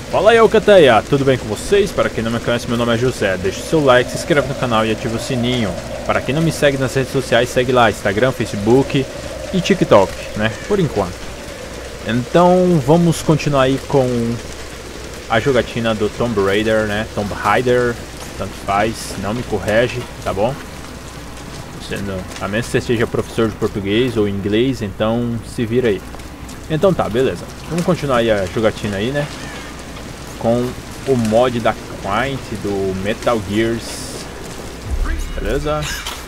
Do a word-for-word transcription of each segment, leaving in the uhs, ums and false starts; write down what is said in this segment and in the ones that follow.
Fala aí, Alcateia, tudo bem com vocês? Para quem não me conhece, meu nome é José. Deixe seu like, se inscreve no canal e ative o sininho. Para quem não me segue nas redes sociais, segue lá, Instagram, Facebook e TikTok, né? Por enquanto. Então, vamos continuar aí com a jogatina do Tomb Raider, né? Tomb Raider, tanto faz, não me corrige, tá bom? Sendo, a menos que você seja professor de português ou inglês, então se vira aí. Então tá, beleza. Vamos continuar aí a jogatina aí, né? Com o mod da Quint do Metal Gears. Beleza?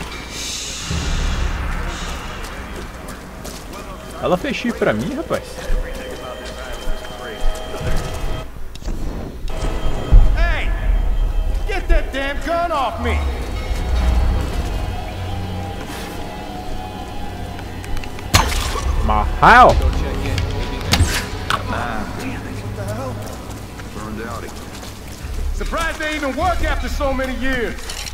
Ela fez chifre pra mim, rapaz. Hey! Get that damn gun off me! My how? Surprised they even work after so many years.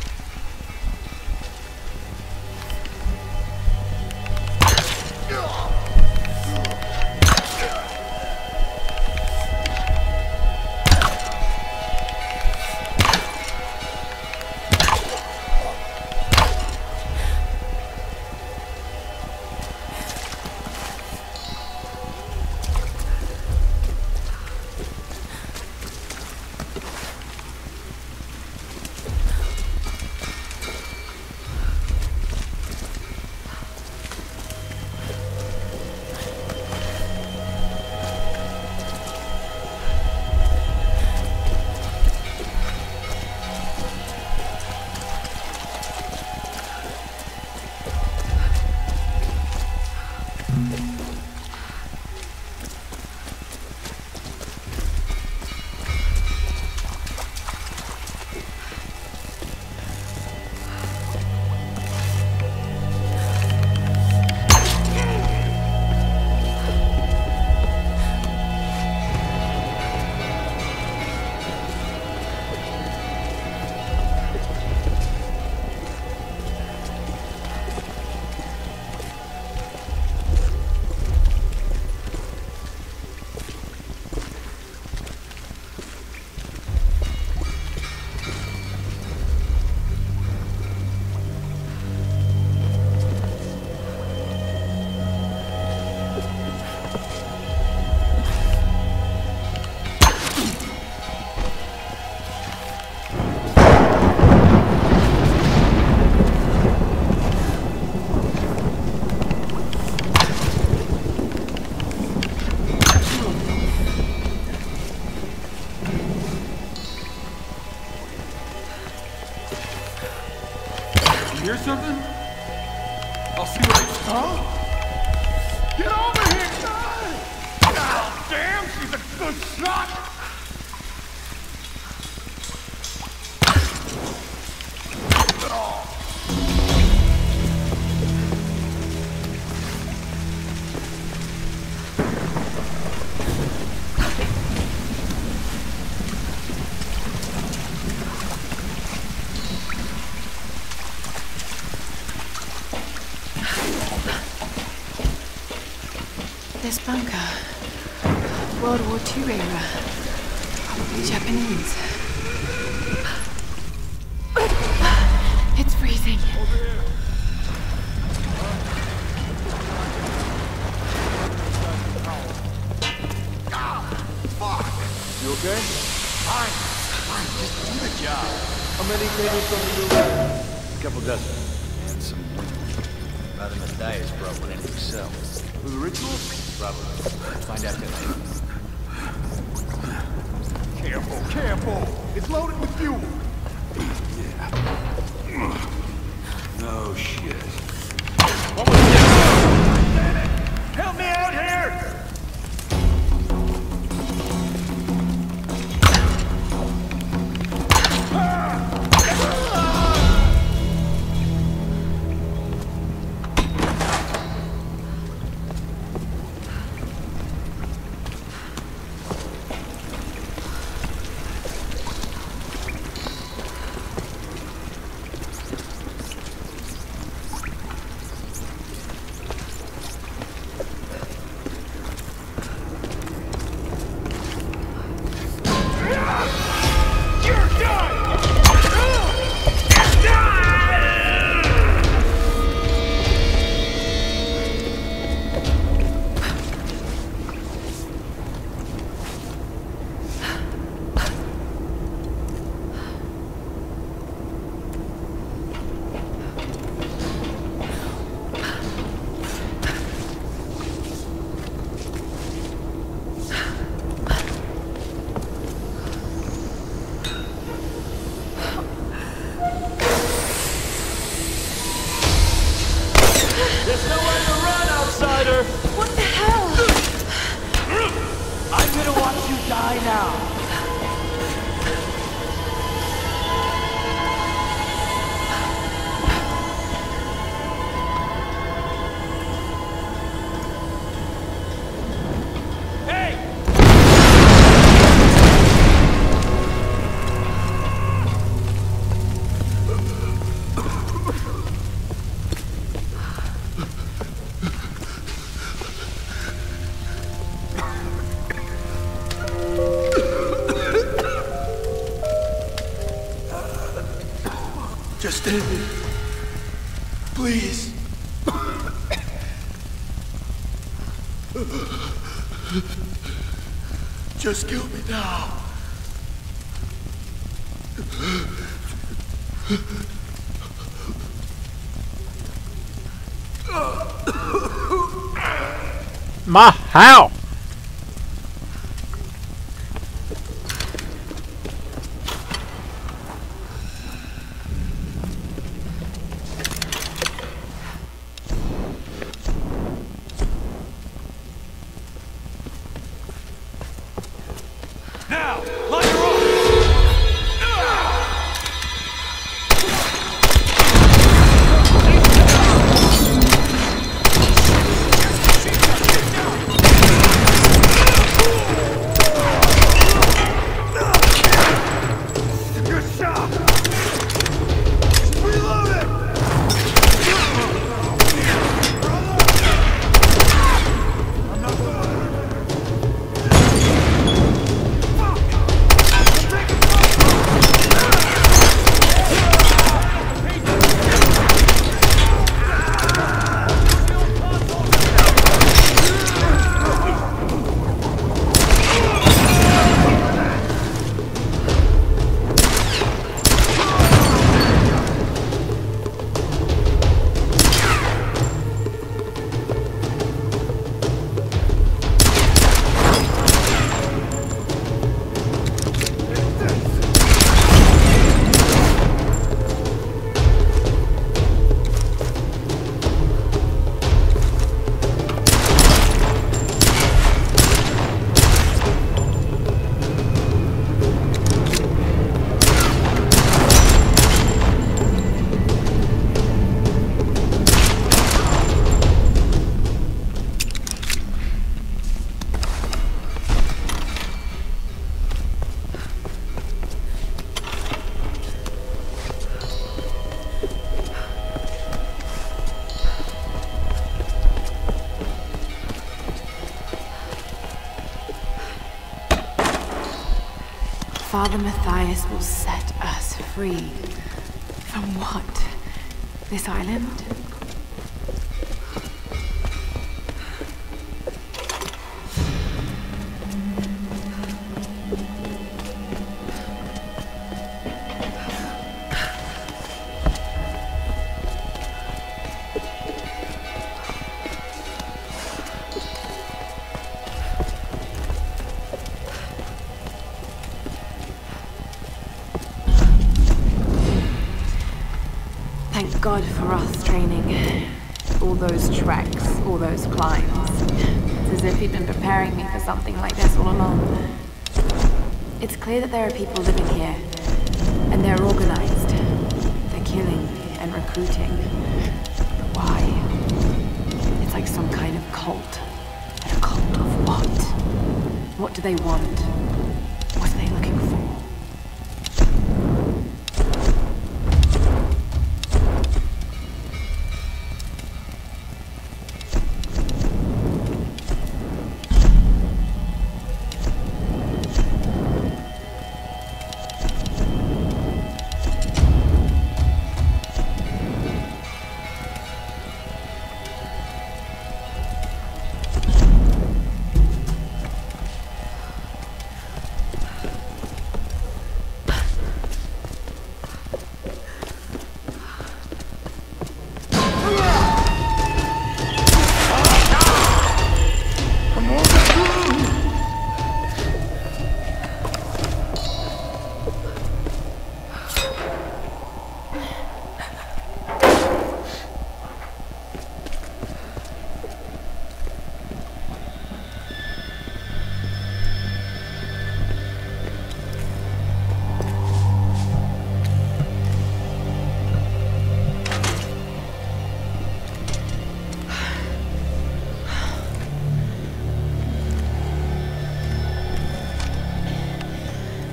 Hear something? I'll see what I... Huh? Get over here! God damn, she's a good shot! This bunker. World War Two era. Probably Japanese. It's freezing. You okay? Fine. Fine. Just do the job. How many tables from you? A couple dozen. And some Rather Matthias brought one in himself. For the ritual? Probably. Find out tonight. Careful, careful! It's loaded with fuel! Yeah. No shit. What was this? Damn it! Help me out here! Die now. Just end it. Please. Just kill me now. Ma, how? Now, line her up! Good shot! Reload it! I'm not going. Father Matthias will set us free. From what? This island? Thank God for us training. All those treks, all those climbs. It's as if he'd been preparing me for something like this all along. It's clear that there are people living here, and they're organized. They're killing and recruiting. But why? It's like some kind of cult. But a cult of what? What do they want? What are they looking for?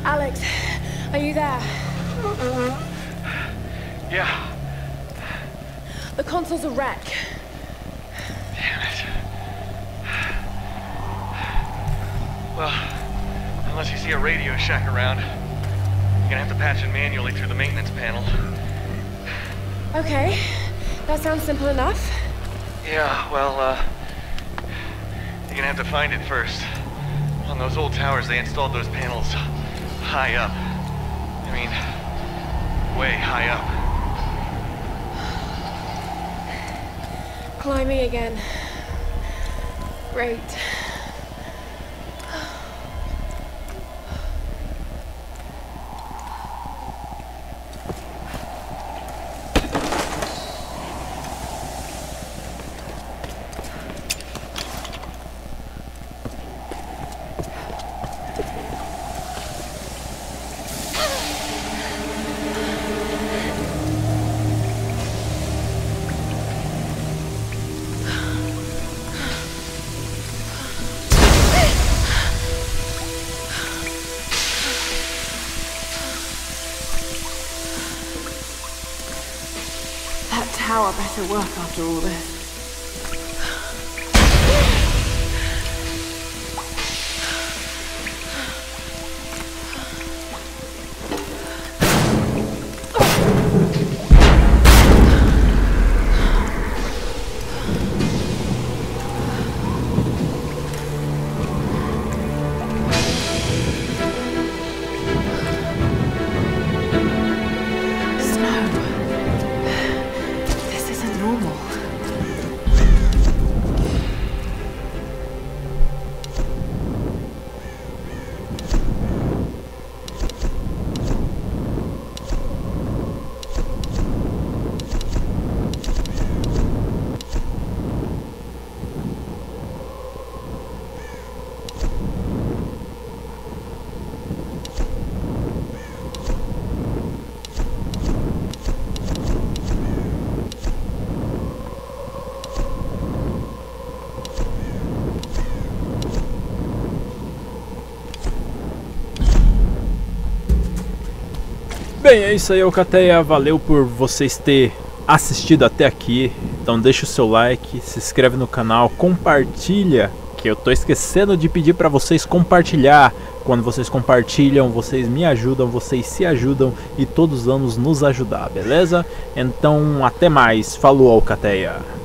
Alex, are you there? Yeah. The console's a wreck. Damn it. Well, unless you see a Radio Shack around, you're gonna have to patch it manually through the maintenance panel. Okay, that sounds simple enough. Yeah, well, uh, you're gonna have to find it first. On those old towers, they installed those panels high up. I mean, way high up. Climbing again. Great. That tower better work after all this. Bem, é isso aí, Alcateia. Valeu por vocês terem assistido até aqui. Então deixa o seu like, se inscreve no canal, compartilha, que eu tô esquecendo de pedir para vocês compartilhar. Quando vocês compartilham, vocês me ajudam, vocês se ajudam e todos vamos nos ajudar, beleza? Então até mais. Falou, Alcateia.